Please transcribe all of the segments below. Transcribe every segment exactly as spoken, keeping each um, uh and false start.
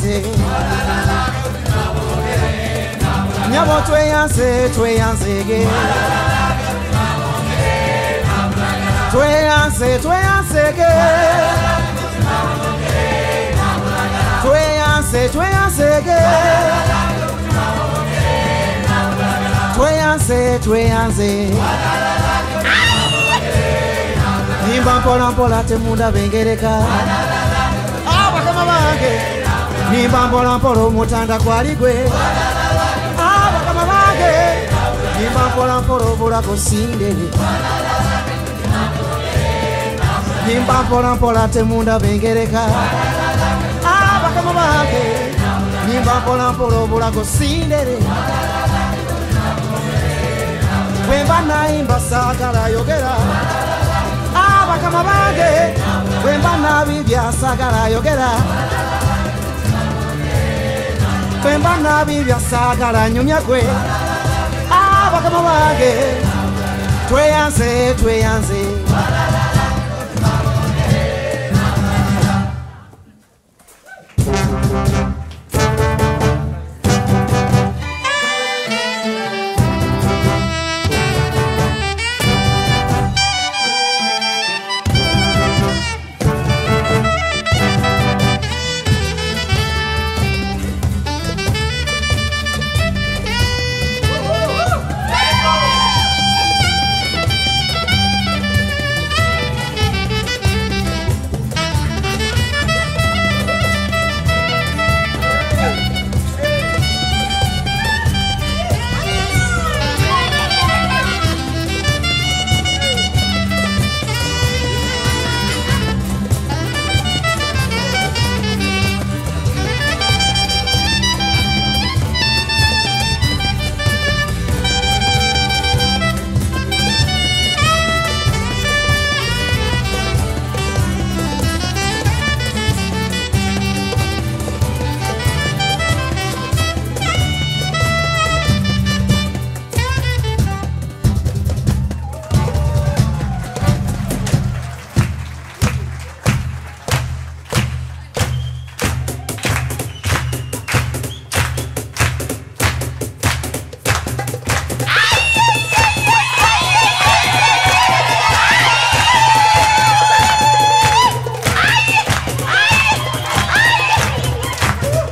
Tweyanze. Nyabo Tweyanze, Tweyanze ge. Tweyanze, Tweyanze ge. Tweyanze, Tweyanze ge. Tweyanze, Tweyanze. Nimba mpola mpola temunda bengereka. Abakama bange. Nimba mpola mpola mutanda kwaligwe. Abakama bange. Nimba mpola mpola bula kosindele. Nimba mpola mpola temunda bengereka. Abakama bange. Nimba mpola mpola bula kosindele. Wemba naimba sagala yogera. Abakama bange. Wemba nabibya sagala yogera. Wemba nabibya sagala nyumya gwe. Abakama bange. Tweyanze, Tweyanze.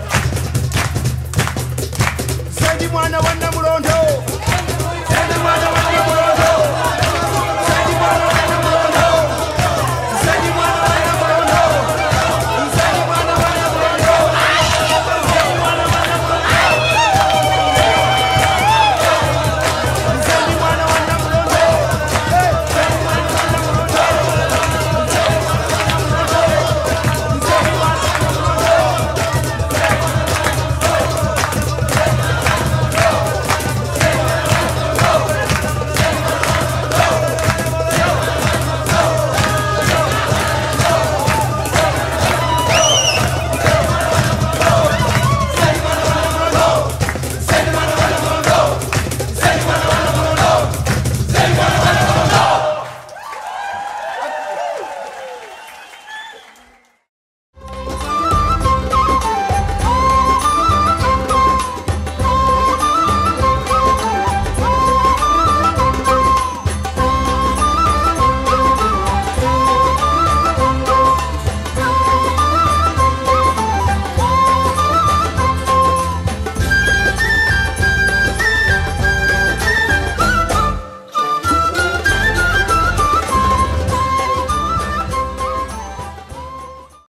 Mwana wana mulondo. Mwana